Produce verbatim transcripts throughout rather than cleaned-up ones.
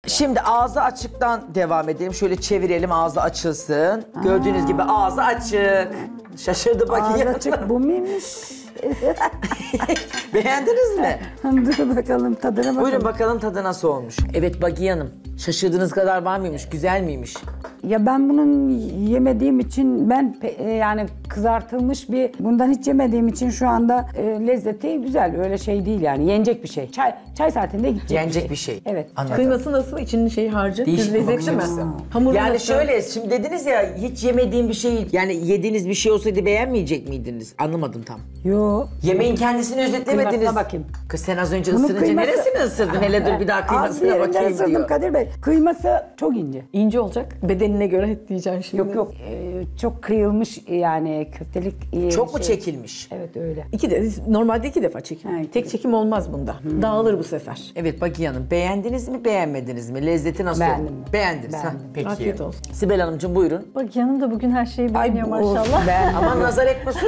Şimdi ağzı açıktan devam edelim. Şöyle çevirelim, ağzı açılsın. Gördüğünüz gibi ağzı açık. Şaşırdı bak. Ağzı açık bu muymuş? Beğendiniz mi? Dur bakalım tadına bakalım. Buyurun bakalım tadı nasıl olmuş. Evet Bagiye Hanım, şaşırdığınız kadar var mıymış, güzel miymiş? Ya ben bunun yemediğim için ben pe- yani kızartılmış bir bundan hiç yemediğim için şu anda e, lezzeti güzel. Öyle şey değil yani. Yenecek bir şey. Çay çay saatinde gidecek Yenecek bir bir şey. şey. Evet. Anladım. Kıyması nasıl? İçinin şeyi harcı. Değişik bir Lezzetli bakış mi? açısı. Hamuru Yani nasıl? şöyle, şimdi dediniz ya hiç yemediğim bir şey, yani yediğiniz bir şey olsaydı beğenmeyecek miydiniz? Anlamadım tam. Yo. Yemeğin kendisini özetlemediniz. Kıymasına bakayım. Kız sen az önce Bunun ısırınca kıyması- neresini ısırdın? Hele dur bir daha Az kıymasına yerinden bakayım ısırdım diyor. Kadir Bey. Kıyması çok ince. İnce olacak. Bedenine göre diyeceksin şimdi. Yok yok. Ee, çok kıyılmış yani köftelik. e, Çok mu şey. çekilmiş? Evet öyle. İki de, normalde iki defa çekim. Ha, iki Tek defa. çekim olmaz bunda. Dağılır bu sefer. Evet Bagiye Hanım, beğendiniz mi beğenmediniz mi? Lezzeti nasıl Beğendim. oldu? Beğendiniz. Ha, Beğendim. peki. Afiyet olsun. Sibel Hanımcığım buyurun. Bak yanım da bugün her şeyi Ay, beğeniyor bu- maşallah. Ben Aman nazar etme sus.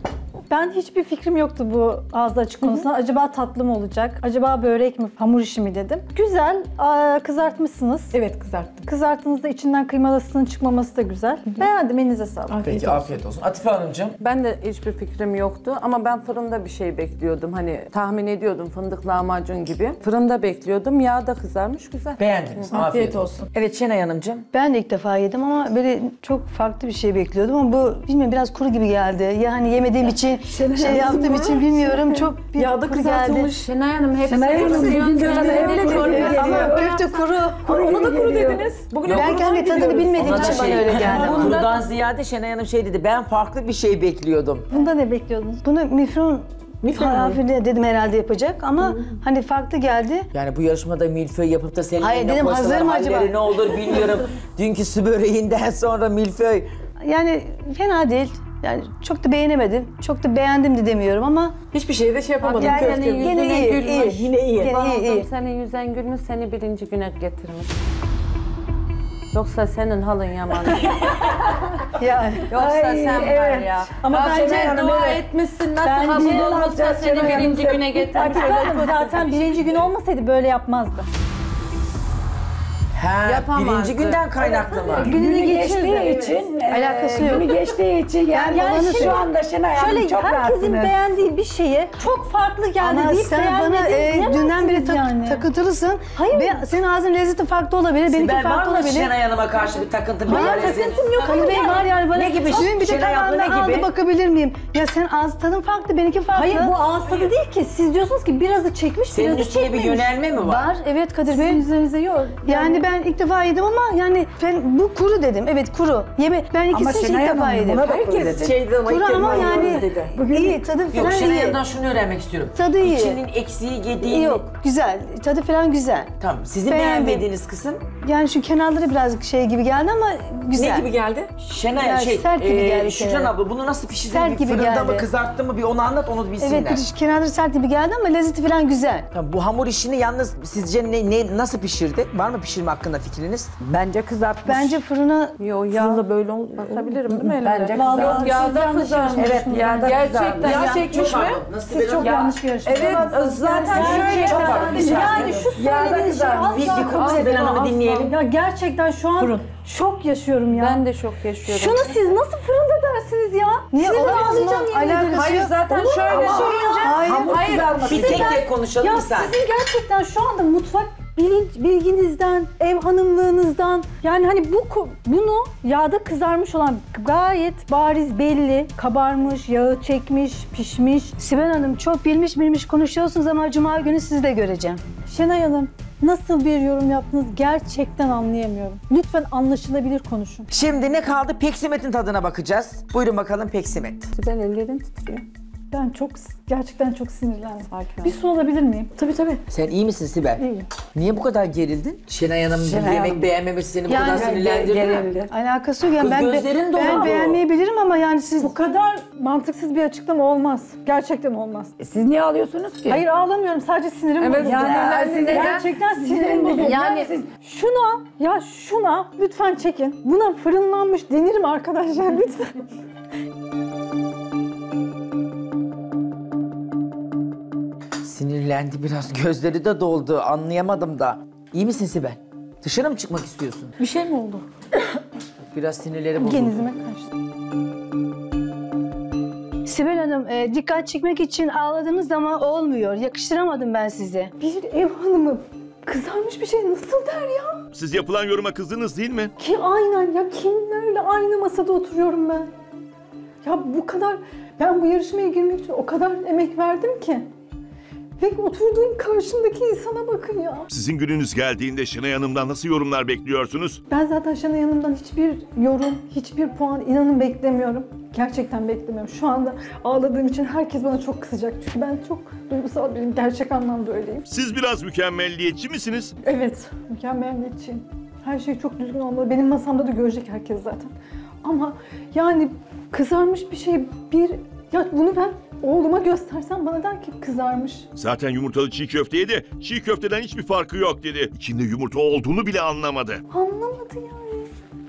Ben hiçbir fikrim yoktu bu ağzı açık konusunda. Acaba tatlı mı olacak? Acaba börek mi, hamur işi mi dedim. Güzel, aa, kızartmışsınız. Evet, kızarttım. Kızarttığınızda içinden kıymalısının çıkmaması da güzel. Beğendim, elinize sağlık. Afiyet Peki olsun. afiyet olsun. Atife Hanımcığım. Ben de hiçbir fikrim yoktu ama ben fırında bir şey bekliyordum. Hani tahmin ediyordum fındık lahmacun gibi. Fırında bekliyordum. Yağ da kızarmış güzel. Beğendiniz. Afiyet olsun. Evet Şenay Hanımcığım. Ben de ilk defa yedim ama böyle çok farklı bir şey bekliyordum ama bu bilmiyorum biraz kuru gibi geldi. Yani yemediğim için, şey yaptığım için bilmiyorum çok bir Yağda kuru kızartılmış. geldi. Şenay Hanım hepsi Şenay Hanım, hepsi bugün de bana yöntemleri hep kuru geliyor. geliyor. Ama köfte kuru. Ona da kuru geliyor. dediniz. Bugün Yok, Ben kendi tadını bilmediğim Ona da için bana şey, öyle geldi. ama. kurudan ziyade Şenay Hanım şey dedi, ben farklı bir şey bekliyordum. Bunda ne bekliyordunuz? Bunu mifron Mifron mu? harfiyle dedim herhalde yapacak ama hani farklı geldi. Yani bu yarışmada milföy yapıp da senin Hayır, eline dedim, koysalar hazır mı halleri acaba? ne olur bilmiyorum. Dünkü su böreğinden sonra milföy. Yani fena değil. Yani çok da beğenemedim. Çok da beğendim de demiyorum ama Hiçbir şeyde şey yapamadım. Yani Köfte. senin yine yüzüne iyi, gülmüş. iyi. Yine iyi. Yine iyi, iyi. Oğlum, senin yüzün gülmüş, seni birinci güne getirmiş. Yoksa senin halın yaman. yani Yoksa Ay, sen var evet. ya. Ama Bak, bence Şenay Hanım, dua evet. etmişsin. Nasıl Ben hamur bir olmuşsa yapacağız, seni Şenay Hanım. birinci güne getirmiş. Atife Hanım zaten birinci gün olmasaydı böyle yapmazdı. Ha, Yapamazdı. birinci günden kaynaklı mı? Günü geçirdi, geçtiği evet. için, Alakası e, yok. günü geçtiği için yani, Yani olanı şimdi şu anda Şenay Hanım Şöyle çok herkesin rahatsınız. beğendiği bir şeye çok farklı geldi ama deyip sen bana beğenmedin e, dünden beri tak- yani. takıntılısın. Hayır. Ve senin ağzın lezzeti farklı olabilir, benimki Sibel var farklı mı olabilir. Şenay Hanım'a karşı bir takıntı? bir Hayır, lezzet? takıntım yok. Kadir Bey var yani bana. Ne gibi? Dün bir de Şenay abla tabağından ne aldı, gibi? bakabilir miyim? Ya sen ağız tadın farklı, benimki farklı. Hayır bu ağız tadı değil ki. Siz diyorsunuz ki birazı çekmiş, Senin birazı üstüne bir çekmemiş. yönelme mi var? Var, evet Kadir Bey. Sizin üzerinize yok. Yani ben ilk defa yedim ama yani ben bu kuru dedim. Evet kuru. Yeme ben Ama ikisini Şenay ilk defa Hanım yedim. buna da kuru Herkes dedi. şeydi ama ilk Kuru defa ama yiyoruz yani dedi. iyi tadı Yok falan Şenay iyi. Hanım'dan şunu öğrenmek istiyorum. Tadı iyi. İçinin eksiği yediğini... Yok güzel. Tadı falan güzel. Tamam. Sizin Beğendim. beğenmediğiniz kısım Yani şu kenarları birazcık şey gibi geldi ama güzel. Ne gibi geldi? Şenay Ya şey, sert gibi e, geldi Şükran Şenay. abla bunu nasıl pişirdin? Sert Bir gibi fırında geldi. mı kızarttın mı bir onu anlat onu bilsinler. Evet şu kenarları sert gibi geldi ama lezzeti falan güzel. Tamam, bu hamur işini yalnız sizce ne, ne nasıl pişirdi? Var mı pişirme hakkında fikriniz? Bence kızartmış. Bence fırına Yo yağda böyle ol bakabilirim değil mi elimde? Bence Vallahi kızartmış. siz Yağda yanlış kızarmış. yarışmışsınız. Evet, yağda Gerçekten kızarmış. ya. Yağ çekmiş mi? Siz çok yanlış yarışmışsınız. Evet, zaten şöyle. Çok var. Yani şu Yağda söylediğiniz şey kızarmış. asla Bir- bir kabul Sibel edemem, Hanım'ı asla. dinleyelim. Ya gerçekten şu an şok yaşıyorum ya. Ben de şok yaşıyorum. Şunu siz nasıl fırında dersiniz ya? Niye Size de olamaz mı? ağlayacağım yemin ederim. Alakası Hayır yok. zaten Olur mu şöyle ama? sorunca. Hayır. Hamur Hayır. kızarması. Bir tek tek konuşalım Ya bir saniye. sizin gerçekten şu anda mutfak bilinç, bilginizden, ev hanımlığınızdan yani hani bu ko- bunu yağda kızarmış olan gayet bariz belli, kabarmış, yağı çekmiş, pişmiş. Sibel Hanım çok bilmiş bilmiş konuşuyorsunuz ama cuma günü sizi de göreceğim. Şenay Hanım nasıl bir yorum yaptınız gerçekten anlayamıyorum. Lütfen anlaşılabilir konuşun. Şimdi ne kaldı? Peksimetin tadına bakacağız. Buyurun bakalım peksimet. Ben ellerim titriyor. Ben çok gerçekten çok sinirlendim. Sakin Bir su alabilir miyim? Tabii tabii. Sen iyi misin Sibel? İyiyim. Niye bu kadar gerildin? Şenay Hanım'ın Şenay yemek Hanım. beğenmemesi seni bu Yani kadar sinirlendirdi mi? Gerildi. Alakası yok yani Kız ben, gözlerin ben doldu. beğenmeyebilirim ama yani siz Bu kadar mantıksız bir açıklama olmaz. Gerçekten olmaz. E, Siz niye ağlıyorsunuz ki? Hayır ağlamıyorum sadece sinirim Evet, bozuldu. yani siz de- gerçekten sinirim bozuldu. Yani Şuna ya şuna lütfen çekin. Buna fırınlanmış denirim arkadaşlar lütfen. Sinirlendi biraz. Gözleri de doldu. Anlayamadım da. İyi misin Sibel? Dışarı mı çıkmak istiyorsun? Bir şey mi oldu? Biraz sinirleri bozuldu. Genizime kaçtı. Sibel Hanım, e, dikkat çekmek için ağladığınız zaman olmuyor. Yakıştıramadım ben size. Bir ev hanımı kızarmış bir şey nasıl der ya? Siz yapılan yoruma kızdınız değil mi? Ki aynen ya kimlerle aynı masada oturuyorum ben. Ya bu kadar, ben bu yarışmaya girmek için o kadar emek verdim ki. Ve oturduğum karşımdaki insana bakın ya. Sizin gününüz geldiğinde Şenay Hanım'dan nasıl yorumlar bekliyorsunuz? Ben zaten Şenay Hanım'dan hiçbir yorum, hiçbir puan inanın beklemiyorum. Gerçekten beklemiyorum. Şu anda ağladığım için herkes bana çok kızacak. Çünkü ben çok duygusal biriyim. Gerçek anlamda öyleyim. Siz biraz mükemmelliyetçi misiniz? Evet, mükemmeliyetçiyim. Her şey çok düzgün olmalı. Benim masamda da görecek herkes zaten. Ama yani kızarmış bir şey bir... Ya bunu ben oğluma göstersem bana der ki kızarmış. Zaten yumurtalı çiğ köfteye de çiğ köfteden hiçbir farkı yok dedi. İçinde yumurta olduğunu bile anlamadı. Anlamadı yani.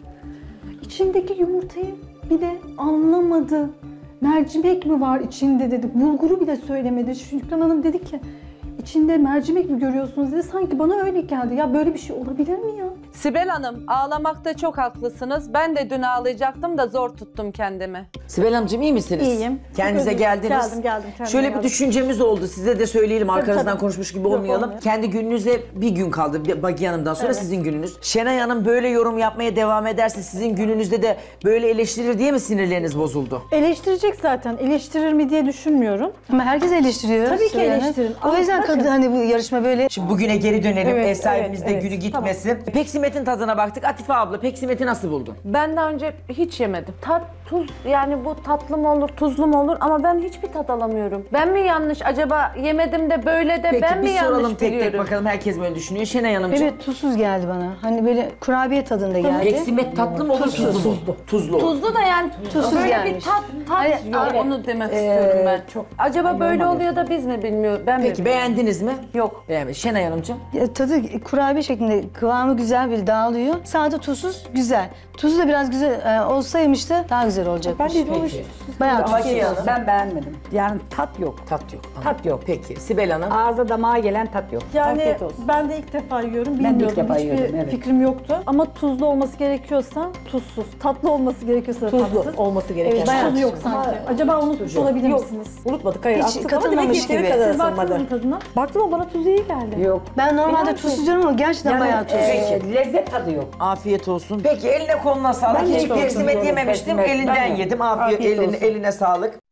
İçindeki yumurtayı bile anlamadı. Mercimek mi var içinde dedi. Bulguru bile söylemedi. Şükran Hanım dedi ki içinde mercimek mi görüyorsunuz dedi. Sanki bana öyle geldi. Ya böyle bir şey olabilir mi ya? Sibel Hanım, ağlamakta çok haklısınız. Ben de dün ağlayacaktım da zor tuttum kendimi. Sibel Hanımcığım iyi misiniz? İyiyim. Kendinize Çok geldiniz. Geldim, geldim. Kendime Şöyle bir geldim. düşüncemiz oldu. Size de söyleyelim arkanızdan tabii. konuşmuş gibi Yok, olmayalım. olmuyor. Kendi gününüze bir gün kaldı. Bir- Bagi Hanım'dan sonra Evet. sizin gününüz. Şenay Hanım böyle yorum yapmaya devam ederse sizin gününüzde de böyle eleştirir diye mi sinirleriniz bozuldu? Eleştirecek zaten. Eleştirir mi diye düşünmüyorum. Ama herkes eleştiriyor. Tabii ki Sibel Hanım. eleştirin. O yüzden Ama bakın- kadın hani bu yarışma böyle. Şimdi bugüne geri dönelim. Evet, Ev sahibimiz evet, de evet. günü gitmesin. Peksimetin tadına baktık. Atife abla peksimet'i nasıl buldun? Ben daha önce hiç yemedim. Tat, tuz yani bu tatlı mı olur, tuzlu mu olur ama ben hiçbir tat alamıyorum. Ben mi yanlış acaba yemedim de böyle de Peki ben mi bir soralım yanlış tek biliyorum? tek bakalım herkes böyle düşünüyor. Şenay Hanımcığım. Evet, tuzsuz geldi bana. Hani böyle kurabiye tadında geldi. Peksimet tatlı mı olur tuzlu mu? Tuzlu. Tuzlu. olur. Tuzlu da yani Tuzsuz böyle gelmiş. bir tat, tat Hani, yok evet. onu demek istiyorum ben. çok- Acaba böyle oluyor da biz mi bilmiyoruz? Ben Peki mi? beğendiniz mi? Yok. Beğenmedim. Şenay Hanımcığım. Ya, tadı kurabiye şeklinde, kıvamı güzel bir dağılıyor. Sade tuzsuz güzel. Tuzu da biraz güzel e, olsaymış da daha güzel olacakmış. Ben de onu Bayağı tuzsuz. Bagi Hanım. Ben beğenmedim. Yani tat yok. Tat yok. Tat yok. Peki Sibel Hanım. Ağza damağa gelen tat yok. Yani Afiyet olsun. ben de ilk defa yiyorum. de Bilmiyordum. ilk defa Hiçbir yiyorum, evet. fikrim yoktu. Ama tuzlu olması gerekiyorsa tuzsuz. Tatlı olması gerekiyorsa Tuzlu tatsız. olması gereken. Evet, bayağı tuzu yok tuzlu. sanki. Acaba unutmuş olabilir Yok, misiniz? unutmadık. Hayır, Hiç attık ama demek ki katılmamış yeteri gibi. kadar Siz baktınız ısınmadı. mı tadına? Baktım ama bana tuzu iyi geldi. Yok. Ben normalde İnan tuzsuz ki- diyorum ama gerçekten bayağı tuzsuz. Ee, lezzet tadı yok. Afiyet olsun. Peki eline koluna sağlık. Ben de Hiç hiç olsun peksimet diyorum, yememiştim. peksimet. Elinden Ben de. yedim. Afiyet, Afiyet eline, olsun. eline sağlık.